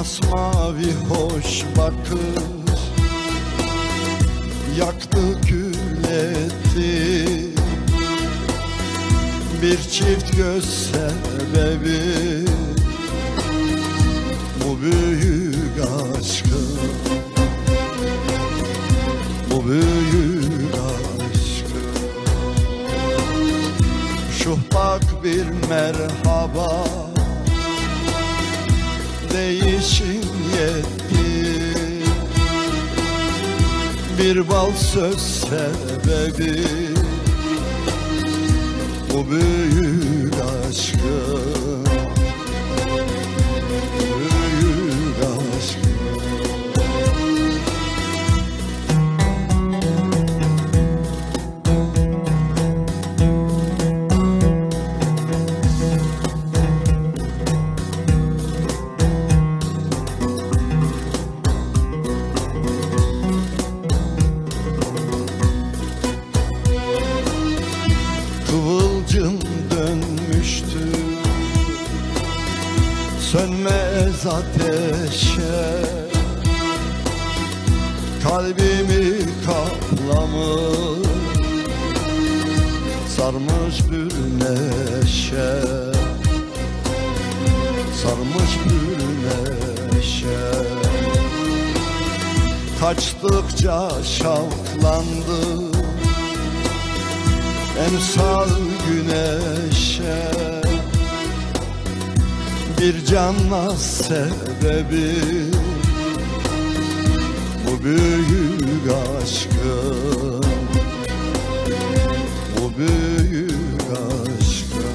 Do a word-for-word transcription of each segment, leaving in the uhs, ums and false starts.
Masmavi hoş bakış yaktı kül etti. Bir çift göz sebebi bu büyük aşkın, bu büyük aşkın. Şu bak bir merhaba değişim yetti. Bir bal söz sebebi bu büyük aşkın, büyük aşkın. Kıvılcım dönmüştü sönmez ateşe. Kalbimi kaplamış sarmış bir neşe, sarmış bir neşe. Kaçtıkça şavklandı emsal güneşe. Bir canla sebebi bu büyük aşkın, bu büyük aşkın.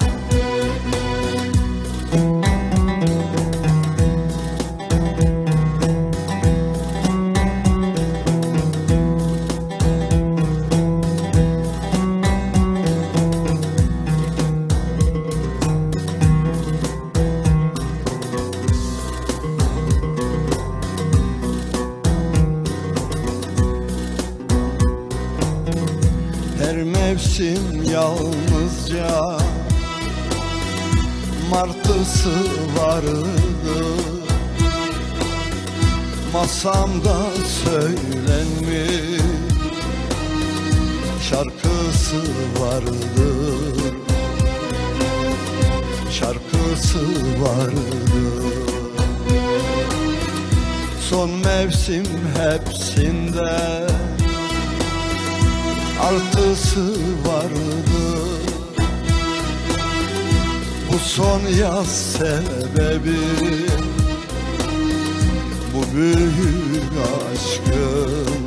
Her mevsim yalnızca martısı vardı. Masamda söylenmiş şarkısı vardı, şarkısı vardı. Son mevsim hepsinde artısı vardı. Bu son yaz sebebi bu büyük aşkın,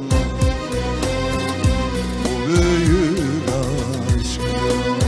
bu büyük aşkın.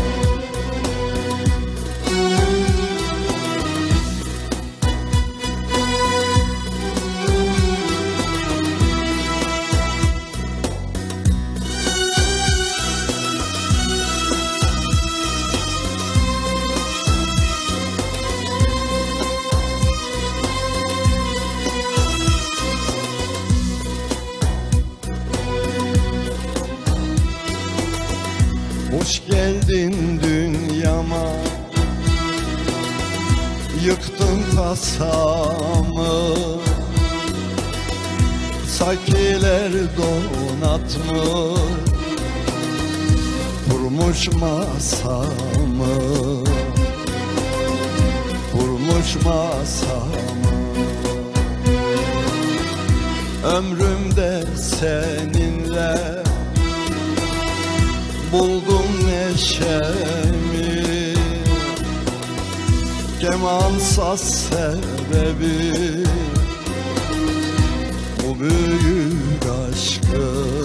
Hoş geldin dünyama, yıktın tasamı. Sakiler donatmış, kurmuş masamı, kurmuş masamı. Ömrümde seninle buldum neşemi. Keman saz sebebi bu büyük aşkın,